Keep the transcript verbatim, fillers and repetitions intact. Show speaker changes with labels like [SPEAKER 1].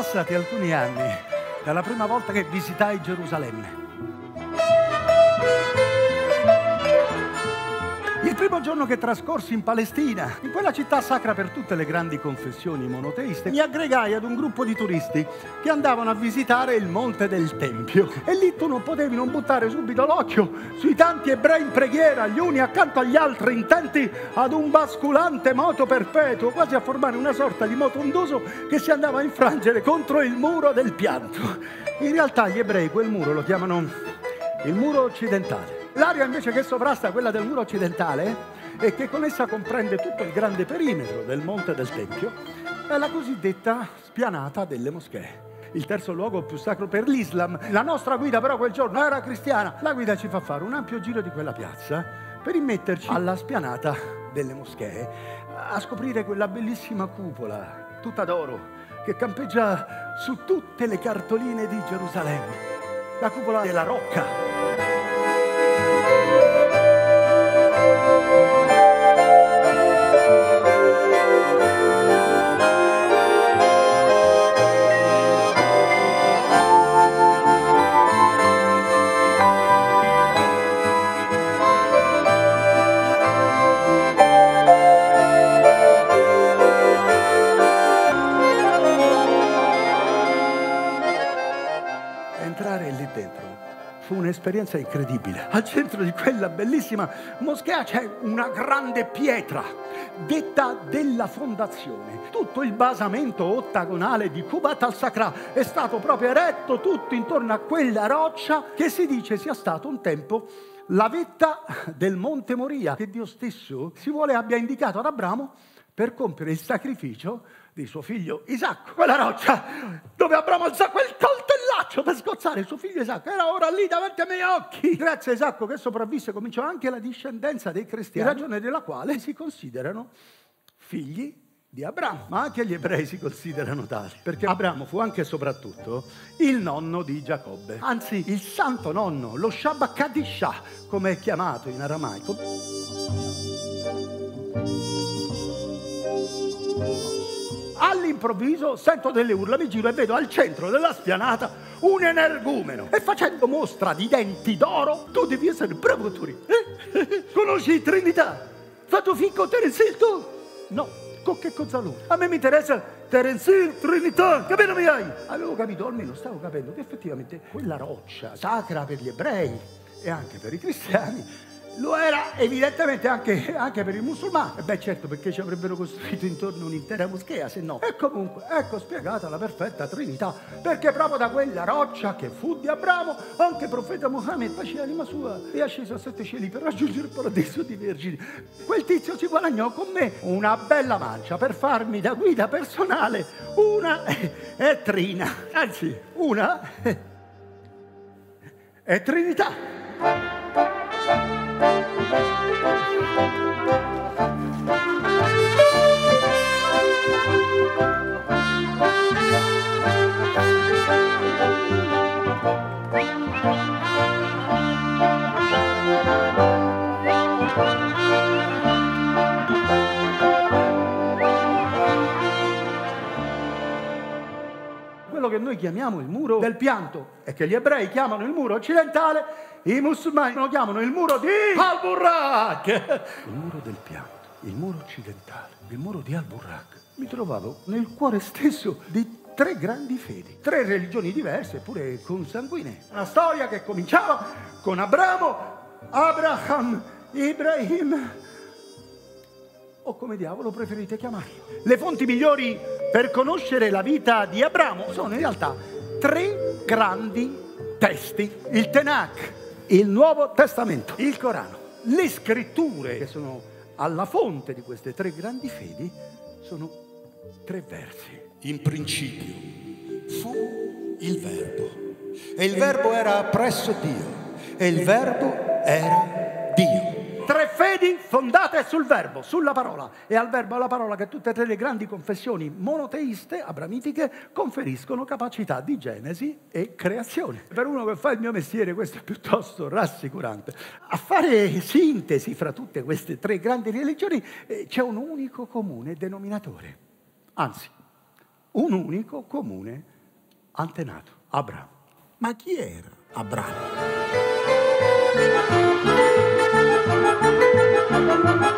[SPEAKER 1] passati alcuni anni dalla prima volta che visitai Gerusalemme. Il primo giorno che trascorsi in Palestina, in quella città sacra per tutte le grandi confessioni monoteiste, mi aggregai ad un gruppo di turisti che andavano a visitare il Monte del Tempio. E lì tu non potevi non buttare subito l'occhio sui tanti ebrei in preghiera, gli uni accanto agli altri, intenti ad un basculante moto perpetuo, quasi a formare una sorta di moto ondoso che si andava a infrangere contro il muro del pianto. In realtà gli ebrei quel muro lo chiamano il muro occidentale. L'area invece che sovrasta quella del muro occidentale e che con essa comprende tutto il grande perimetro del Monte del Tempio è la cosiddetta spianata delle moschee. Il terzo luogo più sacro per l'Islam. La nostra guida però quel giorno era cristiana. La guida ci fa fare un ampio giro di quella piazza per immetterci alla spianata delle moschee, a scoprire quella bellissima cupola tutta d'oro che campeggia su tutte le cartoline di Gerusalemme. La cupola della Rocca. Entrare lì dentro fu un'esperienza incredibile. Al centro di quella bellissima moschea c'è una grande pietra, detta della fondazione. Tutto il basamento ottagonale di Qubat al-Sakra è stato proprio eretto tutto intorno a quella roccia che si dice sia stato un tempo la vetta del Monte Moria, che Dio stesso si vuole abbia indicato ad Abramo per compiere il sacrificio di suo figlio Isacco. Quella roccia dove Abramo alzò quel coltellaccio per sgozzare suo figlio Isacco era ora lì davanti ai miei occhi. Grazie a Isacco che sopravvisse cominciò anche la discendenza dei cristiani, in ragione della quale si considerano figli di Abramo. Ma anche gli ebrei si considerano tali, perché Abramo fu anche e soprattutto il nonno di Giacobbe, anzi il santo nonno, lo Shabbat Kadishah, come è chiamato in aramaico. All'improvviso sento delle urla, mi giro e vedo al centro della spianata un energumeno e facendo mostra di denti d'oro. Tu devi essere bravo, Turi. Eh? Conosci Trinità? Fatto fico Terence Hill tu? No, con che cosa lui? A me mi interessa Terence Hill, Trinità, capito mi hai? Avevo capito, almeno stavo capendo che effettivamente quella roccia sacra per gli ebrei e anche per i cristiani lo era evidentemente anche, anche per i musulmani. E beh certo, perché ci avrebbero costruito intorno un'intera moschea, se no. E comunque ecco spiegata la perfetta Trinità, perché proprio da quella roccia che fu di Abramo anche il profeta Mohammed, pace e anima sua, è asceso a sette cieli per raggiungere il paradiso di vergini. Quel tizio si guadagnò con me una bella mancia per farmi da guida personale una è Trina, anzi una è Trinità. Quello che noi chiamiamo il muro del pianto e che gli ebrei chiamano il muro occidentale, i musulmani lo chiamano il muro di Al-Burraq. Il muro del pianto, il muro occidentale, il muro di Al-Burraq. Mi trovavo nel cuore stesso di tre grandi fedi, tre religioni diverse eppure consanguinee. Una storia che cominciava con Abramo, Abraham, Ibrahim, o come diavolo preferite chiamarlo. Le fonti migliori per conoscere la vita di Abramo sono in realtà tre grandi testi: il Tanakh, il Nuovo Testamento, il Corano. Le scritture che sono alla fonte di queste tre grandi fedi sono tre versi.
[SPEAKER 2] In principio fu il Verbo, e il Verbo era presso Dio, e il Verbo era Dio.
[SPEAKER 1] Tre fedi fondate sul verbo, sulla parola, e al verbo, alla parola, che tutte e tre le grandi confessioni monoteiste, abramitiche, conferiscono capacità di genesi e creazione. Per uno che fa il mio mestiere questo è piuttosto rassicurante. A fare sintesi fra tutte queste tre grandi religioni eh, c'è un unico comune denominatore, anzi, un unico comune antenato, Abramo.
[SPEAKER 3] Ma chi era Abramo?